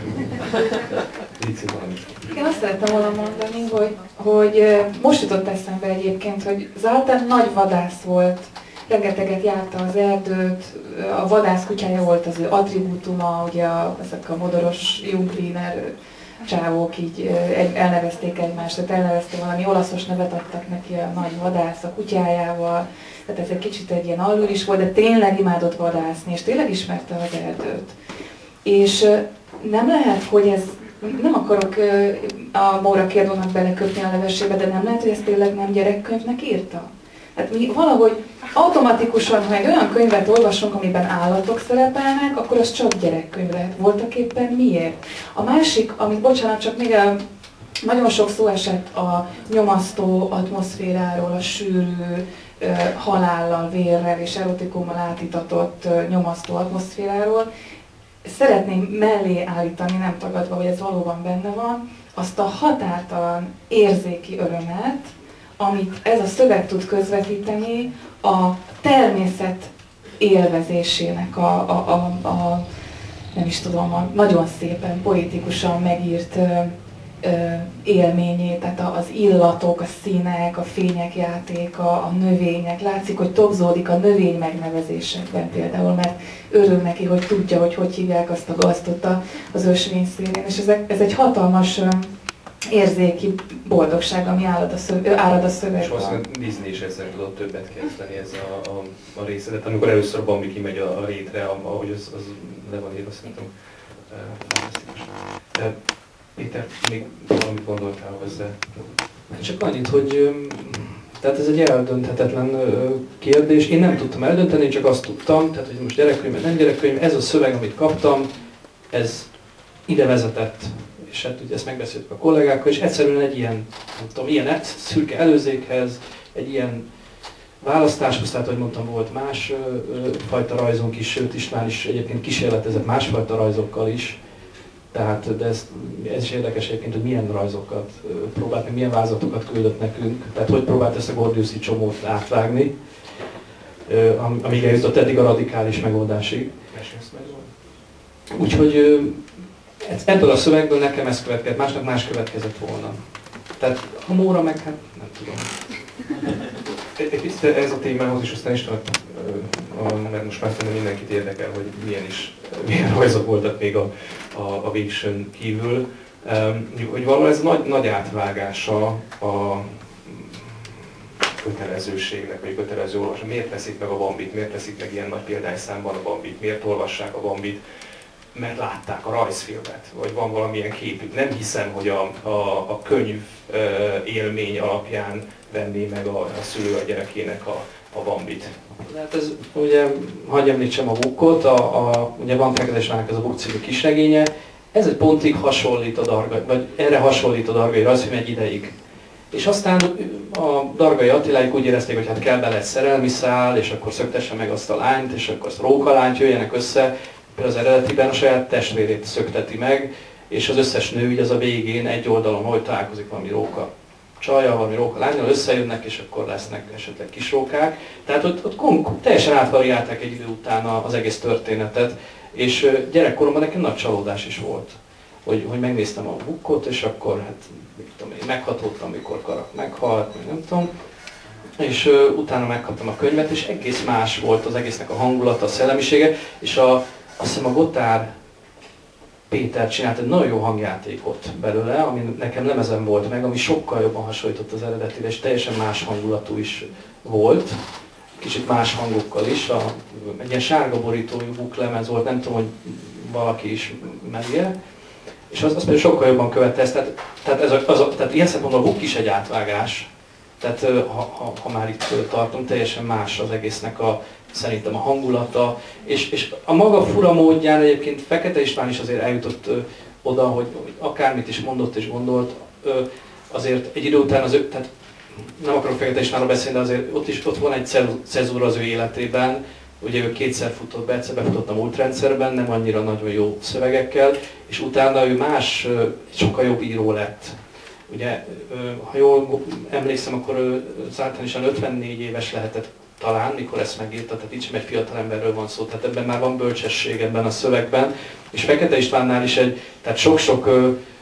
Én azt szerettem volna mondani, hogy most jutott eszembe egyébként, hogy Zoltán nagy vadász volt. Rengeteget járta az erdőt, a vadász kutyája volt az ő attribútuma, ugye ezek a modoros Jungwiener csávók így elnevezték egymást, tehát elnevezte valami olaszos nevet adtak neki a nagy vadász a kutyájával, tehát ez egy kicsit egy ilyen alul is volt, de tényleg imádott vadászni, és tényleg ismerte az erdőt. És nem lehet, hogy ez, nem akarok a Móra Kérdónak belekötni a levesébe, de nem lehet, hogy ezt tényleg nem gyerekkönyvnek írta? Hát mi valahogy automatikusan, ha egy olyan könyvet olvasunk, amiben állatok szerepelnek, akkor az csak gyerekkönyv lehet. Voltaképpen miért? A másik, amit bocsánat, csak még nagyon sok szó esett a nyomasztó atmoszféráról, a sűrű halállal, vérrel és erotikummal átítatott nyomasztó atmoszféráról. Szeretném mellé állítani, nem tagadva, hogy ez valóban benne van, azt a határtalan érzéki örömet, amit ez a szöveg tud közvetíteni a természet élvezésének nem is tudom, a nagyon szépen, poetikusan megírt élményét, tehát az illatok, a színek, a fények játéka, a növények. Látszik, hogy tobzódik a növény megnevezésekben például, mert örül neki, hogy tudja, hogy hívják azt a gaztot az ösvény szélén. És ez egy hatalmas érzéki boldogság, ami árad a szövegben. És valószínűleg Disney is ezzel tudott többet kezdeni, ez a részletet. Amikor először Bambi kimegy a rétre, ahogy az le van írva, szerintem fantasztikus. Péter, még valamit gondoltál hozzá? Csak annyit, hogy tehát ez egy eldönthetetlen kérdés. Én nem tudtam eldönteni, csak azt tudtam, tehát hogy most gyerekkönyv, nem gyerekkönyv, ez a szöveg, amit kaptam, ez ide vezetett. És hát ugye ezt megbeszéltük a kollégákkal, és egyszerűen egy ilyen, nem tudom, ilyen szürke előzékhez, egy ilyen választáshoz, tehát, hogy mondtam, volt más fajta rajzunk is, sőt István is egyébként kísérletezett másfajta rajzokkal is. Tehát, de ez is érdekes egyébként, hogy milyen rajzokat próbált, meg milyen vázlatokat küldött nekünk. Tehát, hogy próbált ezt a Gordiuszi csomót átvágni, amíg eljutott eddig a radikális megoldásig. Úgyhogy ebből a szövegből nekem ez következett, másnak más következett volna. Tehát a Móra meg, hát nem tudom. Egy picit ez a témához is aztán István, mert most már szerintem mindenkit érdekel, hogy milyen rajzok voltak még a végsőn kívül. Hogy valóban ez nagy átvágása a kötelezőségnek, vagy kötelező olvasás. Miért veszik meg a Bambit, miért veszik meg ilyen nagy példányszámban a Bambit, miért olvassák a Bambit? Mert látták a rajzfilmet, vagy van valamilyen képük. Nem hiszem, hogy a könyv élmény alapján venné meg a szülő a gyerekének a Bambit. Hát ez ugye, hagyj említsem a Bukkot, ugye van Fekete Istvánnak ez a Bukk című kisregénye, ez egy pontig hasonlít a Dargai, vagy erre hasonlít a Dargai rajzfilm egy ideig. És aztán a Dargai Attiláik úgy érezték, hogy hát kell bele egy szerelmi szál, és akkor szöktesse meg azt a lányt, és akkor azt rókalányt jöjjenek össze. Például az eredetiben a saját testvérét szökteti meg, és az összes nő így az a végén egy oldalon, hogy találkozik valami róka csajjal, valami róka lányjal, összejönnek, és akkor lesznek esetleg kisrókák. Tehát ott teljesen átvariálták egy idő után az egész történetet, és gyerekkoromban nekem nagy csalódás is volt, hogy megnéztem a Bukkot, és akkor hát tudom, én meghatódtam, mikor Karak meghalt, nem tudom. És utána megkaptam a könyvet, és egész más volt az egésznek a hangulata, a szellemisége, és azt hiszem a Gotár Péter csinált egy nagyon jó hangjátékot belőle, ami nekem lemezen volt meg, ami sokkal jobban hasonlított az eredetire, és teljesen más hangulatú is volt, kicsit más hangokkal is. Egy ilyen sárga borítójú Bukk lemez volt, nem tudom, hogy valaki is merje, és az például sokkal jobban követte ezt, tehát ilyen szempontból a Bukk is egy átvágás, tehát ha már itt tartunk, teljesen más az egésznek szerintem a hangulata, és a maga fura módján egyébként Fekete István is azért eljutott oda, hogy akármit is mondott és gondolt, azért egy idő után tehát nem akarok Fekete Istvánról beszélni, de azért ott van egy cezúra az ő életében, ugye ő kétszer futott be, egyszer befutott a múlt rendszerben, nem annyira nagyon jó szövegekkel, és utána ő sokkal jobb író lett. Ugye, ha jól emlékszem, akkor ő általánosan 54 éves lehetett talán, mikor ezt megírta, tehát itt sem egy fiatal emberről van szó, tehát ebben már van bölcsesség ebben a szövegben, és Fekete Istvánnál is tehát sok-sok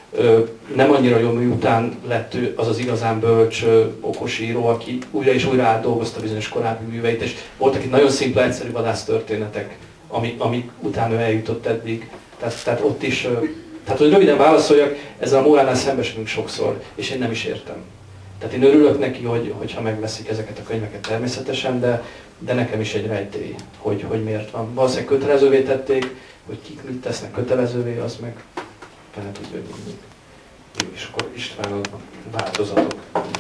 nem annyira jó mű után lett ő az igazán bölcs, okos író, aki újra és újra átdolgozta bizonyos korábbi műveit, és voltak itt nagyon szimpla, egyszerű vadásztörténetek, amik utána ő eljutott eddig. Tehát ott is, tehát hogy röviden válaszoljak, ezzel a Móránál szembesülünk sokszor, és én nem is értem. Tehát én örülök neki, hogyha megveszik ezeket a könyveket természetesen, de nekem is egy rejtély, hogy miért van. Valószínűleg kötelezővé tették, hogy kik mit tesznek kötelezővé, az meg fele tudja, hogy mindig. Jó, és akkor István a változatok.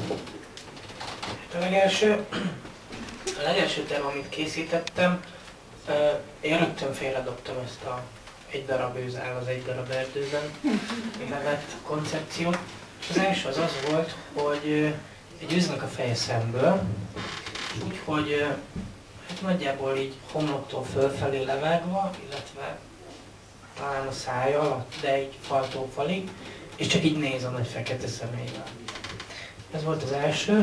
A legelső terv, amit készítettem, én rögtön félredobtam ezt a egy darab őzáll az egy darab erdőben nevet koncepciót. És az első az volt, hogy egy őznek a feje szemből, úgyhogy hát nagyjából így homloktól fölfelé levágva, illetve talán a szája alatt, de így faltól falig, és csak így néz a nagy fekete szemeivel. Ez volt az első.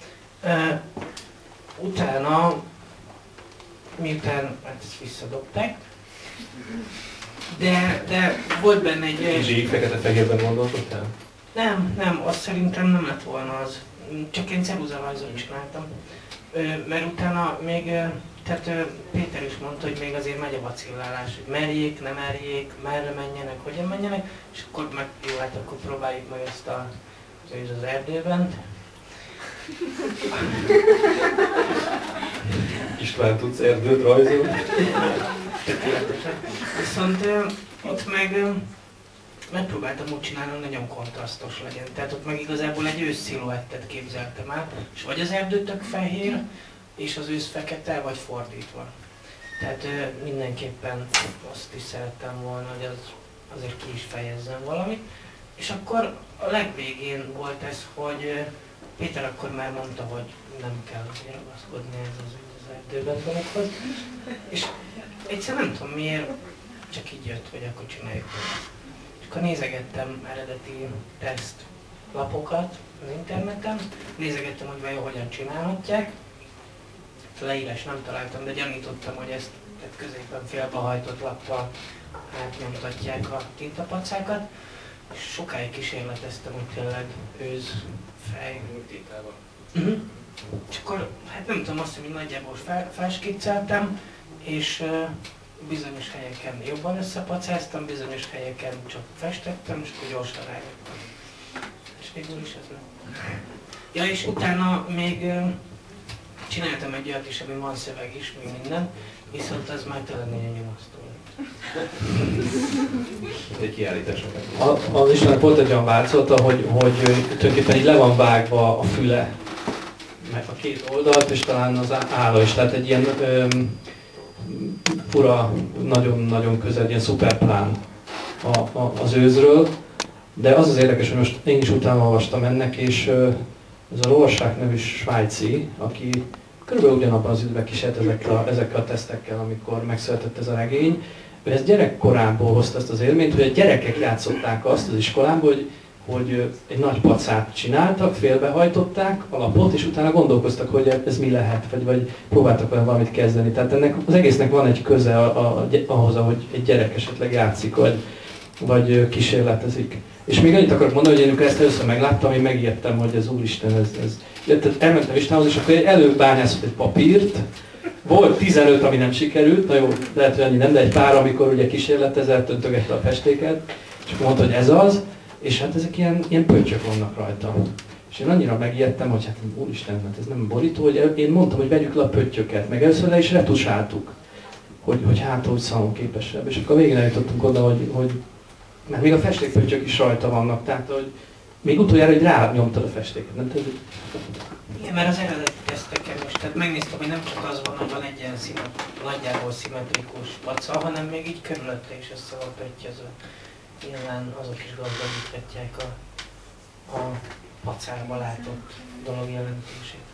Utána, miután ezt visszadobták, de volt benne egy... Zsík fekete-fehérben gondolkodtál? Nem, azt szerintem nem lett volna az. Csak én ceruzarajzot csináltam. Mert utána még, tehát Péter is mondta, hogy még azért megy a vacillálás, hogy merjék, nem merjék, merre menjenek, hogyan menjenek, és akkor meg jó, hát akkor próbáljuk meg ezt az őz az erdőben. István, tudsz erdőt rajzolni? Viszont ott meg megpróbáltam úgy csinálni, hogy nagyon kontrasztos legyen. Tehát ott meg igazából egy ősz sziluettet képzeltem el, és vagy az erdő tök fehér, és az ősz fekete, vagy fordítva. Tehát mindenképpen azt is szerettem volna, hogy azért ki is fejezzem valamit. És akkor a legvégén volt ez, hogy Péter akkor már mondta, hogy nem kell azért ragaszkodni ez az erdőben dologhoz. És egyszer nem tudom miért, csak így jött, hogy akkor csináljuk. És akkor nézegettem eredeti tesztlapokat az interneten, nézegettem, hogy vajon hogyan csinálhatják. Leírás nem találtam, de gyanítottam, hogy ezt középen félbehajtott lappal átnyomtatják a tintapacákat. És sokáig kísérleteztem, hogy tényleg őz, fej. És akkor, hát nem tudom, azt, hogy nagyjából felskicceltem, és bizonyos helyeken jobban összepacáztam, bizonyos helyeken csak festettem, és akkor gyorsan rájöttem. És végül is ez nem. Ja, és utána még csináltam egy olyat is, ami van szöveg is, még minden, viszont az már tényleg nagyon nyomasztó lett. Egy kiállítás. Az Istvánnak volt egy olyan változata, hogy tulajdonképpen így le van vágva a füle, meg a két oldalt, és talán az álla is. Tehát egy ilyen fura, nagyon-nagyon közel, ilyen szuperplán az őzről. De az az érdekes, hogy most én is utána olvastam ennek, és ez a Rorschach nevű svájci, aki körülbelül ugyanabban az időben kísért ezekkel a tesztekkel, amikor megszületett ez a regény. Ő ezt gyerekkorából hozta ezt az élményt, hogy a gyerekek játszották azt az iskolában, hogy egy nagy pacát csináltak, félbehajtották a lapot, és utána gondolkoztak, hogy ez mi lehet, vagy próbáltak vele valamit kezdeni. Tehát ennek az egésznek van egy köze ahhoz, ahogy egy gyerek esetleg játszik, vagy kísérletezik. És még annyit akarok mondani, hogy én amikor ezt először megláttam, én megijedtem, hogy ez úristen, ez. Tehát elmentem Istvánhoz, és akkor előbányászott egy papírt, volt 15, ami nem sikerült, na jó, lehet, hogy annyi nem, de egy pár, amikor ugye kísérletezett, öntögette a festéket, és akkor mondta, hogy ez az, és hát ezek ilyen pöttyök vannak rajta. És én annyira megijedtem, hogy hát úristen, hát ez nem borító, hogy én mondtam, hogy vegyük le a pöttyöket, meg először le is retusáltuk, hogy hát úgy szalonképesebb. És akkor végén eljutottunk oda, hogy mert még a festékpöttyök is rajta vannak, tehát hogy még utoljára, hogy rányomtad a festéket, nem tudod? Igen, mert az eredeti teszteken is, tehát megnéztem, hogy nem csak az van, hogy van egy ilyen nagyjából szimmetrikus paca, hanem még így körülötte is össze van pöttyözve. Nyilván azok is gazdagíthatják a pacárba látott dolog jelentését.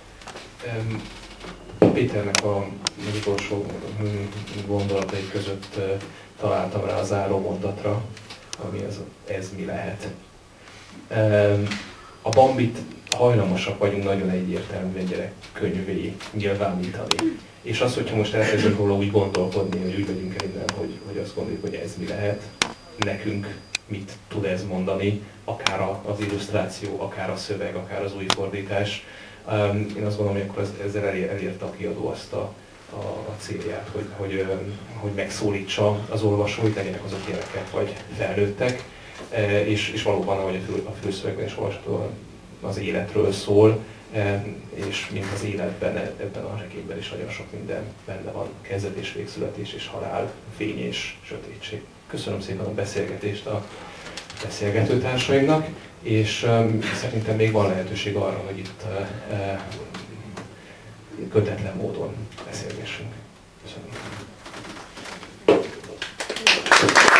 Péternek a utolsó gondolatai között találtam rá a záró mondatra, ami ez mi lehet. A Bambit hajlamosak vagyunk nagyon egyértelműen gyerekkönyvé nyilvánítani. És az, hogyha most elkezdünk róla úgy gondolkodni, hogy úgy vagyunk el innen, hogy azt gondoljuk, hogy ez mi lehet, nekünk mit tud ez mondani, akár az illusztráció, akár a szöveg, akár az új fordítás. Én azt gondolom, hogy akkor ezzel elérte a kiadó azt a célját, hogy megszólítsa az olvasóit, legyenek azok gyerekek vagy felnőttek, és valóban, ahogy a főszövegben is olvasható, az életről szól, és mint az életben, ebben a regényben is nagyon sok minden benne van, kezdet és végszületés és halál, fény és sötétség. Köszönöm szépen a beszélgetést a beszélgetőtársaimnak, és szerintem még van lehetőség arra, hogy itt kötetlen módon beszélgessünk. Köszönöm.